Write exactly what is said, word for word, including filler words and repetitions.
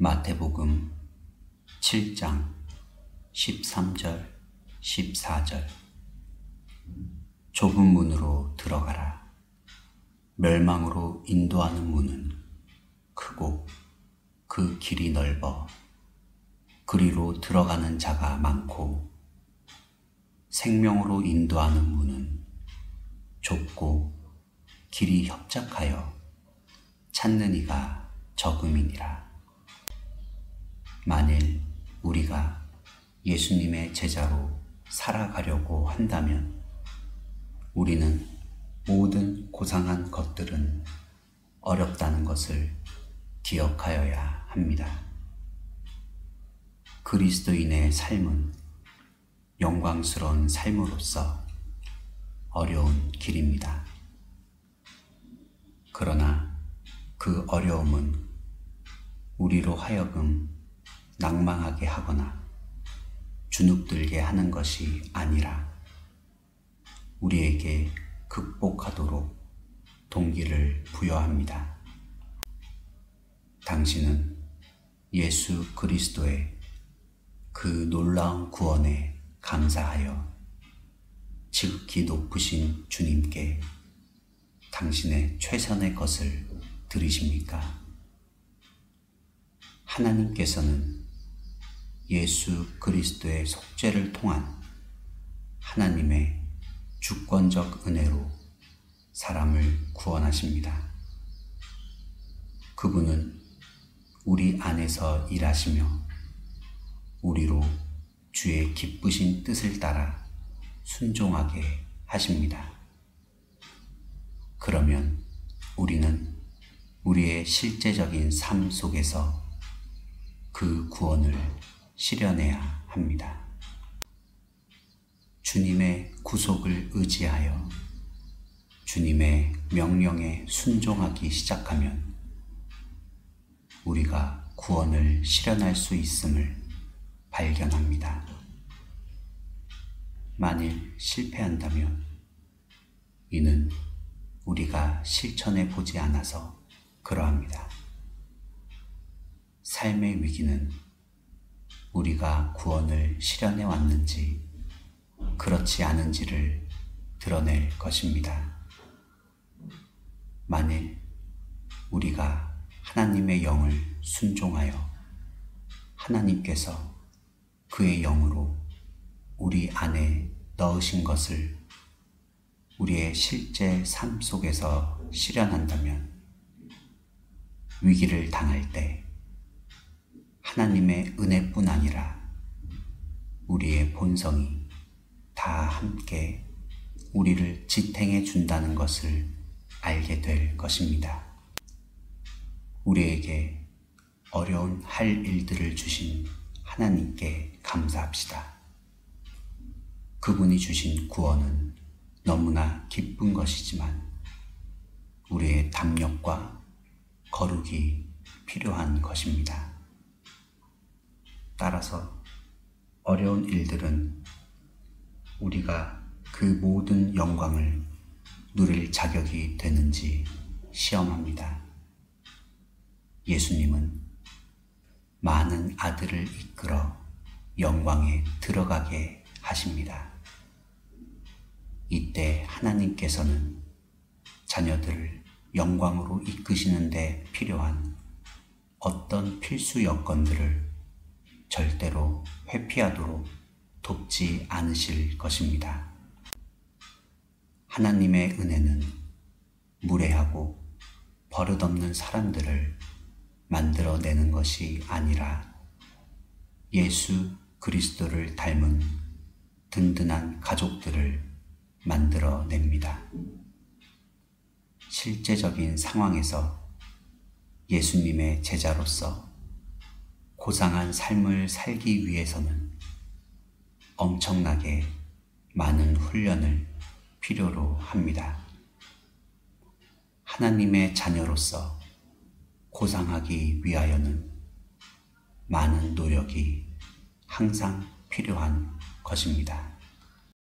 마태복음 칠 장 십삼 절 십사 절. 좁은 문으로 들어가라. 멸망으로 인도하는 문은 크고 그 길이 넓어 그리로 들어가는 자가 많고, 생명으로 인도하는 문은 좁고 길이 협착하여 찾는 이가 적음이니라. 만일 우리가 예수님의 제자로 살아가려고 한다면 우리는 모든 고상한 것들은 어렵다는 것을 기억하여야 합니다. 그리스도인의 삶은 영광스러운 삶으로서 어려운 길입니다. 그러나 그 어려움은 우리로 하여금 낭망하게 하거나 주눅들게 하는 것이 아니라 우리에게 극복하도록 동기를 부여합니다. 당신은 예수 그리스도의 그 놀라운 구원에 감사하여 지극히 높으신 주님께 당신의 최선의 것을 드리십니까? 하나님께서는 예수 그리스도의 속죄를 통한 하나님의 주권적 은혜로 사람을 구원하십니다. 그분은 우리 안에서 일하시며 우리로 주의 기쁘신 뜻을 따라 순종하게 하십니다. 그러면 우리는 우리의 실제적인 삶 속에서 그 구원을 실현해야 합니다. 주님의 구속을 의지하여 주님의 명령에 순종하기 시작하면 우리가 구원을 실현할 수 있음을 발견합니다. 만일 실패한다면 이는 우리가 실천해 보지 않아서 그러합니다. 삶의 위기는 우리가 구원을 실현해 왔는지 그렇지 않은지를 드러낼 것입니다. 만일 우리가 하나님의 영을 순종하여 하나님께서 그의 영으로 우리 안에 넣으신 것을 우리의 실제 삶 속에서 실현한다면 위기를 당할 때 하나님의 은혜뿐 아니라 우리의 본성이 다 함께 우리를 지탱해 준다는 것을 알게 될 것입니다. 우리에게 어려운 할 일들을 주신 하나님께 감사합시다. 그분이 주신 구원은 너무나 기쁜 것이지만 우리의 담력과 거룩이 필요한 것입니다. 따라서 어려운 일들은 우리가 그 모든 영광을 누릴 자격이 되는지 시험합니다. 예수님은 많은 아들을 이끌어 영광에 들어가게 하십니다. 이때 하나님께서는 자녀들을 영광으로 이끄시는 데 필요한 어떤 필수 여건들을 절대로 회피하도록 돕지 않으실 것입니다. 하나님의 은혜는 무례하고 버릇없는 사람들을 만들어내는 것이 아니라 예수 그리스도를 닮은 든든한 가족들을 만들어냅니다. 실제적인 상황에서 예수님의 제자로서 고상한 삶을 살기 위해서는 엄청나게 많은 훈련을 필요로 합니다. 하나님의 자녀로서 고상하기 위하여는 많은 노력이 항상 필요한 것입니다.